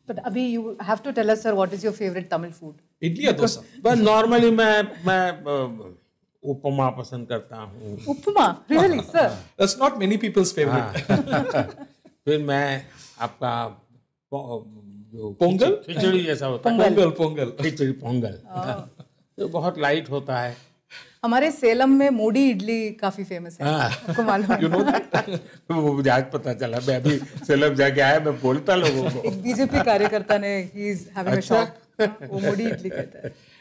But अभी you have to tell us, sir, what is your favorite Tamil food? Idli या डोसा? बस normally मैं उपमा पसंद करता हूँ. उपमा, really, sir? That's not many people's favorite. फिर मैं आपका पोंगल, खिचड़ी जैसा होता है. पोंगल, खिचड़ी पोंगल. तो बहुत लाइट होता है. हमारे सेलम में मोडी इडली काफी फेमस है. आपको मालूम है? You know that? वो मुझे आज पता चला. मैं अभी सेलम जाके आया, मैं बोलता लोगों को. एक बीजेपी कार्यकर्ता ने he is having a shop. वो मोडी इडली कहता है.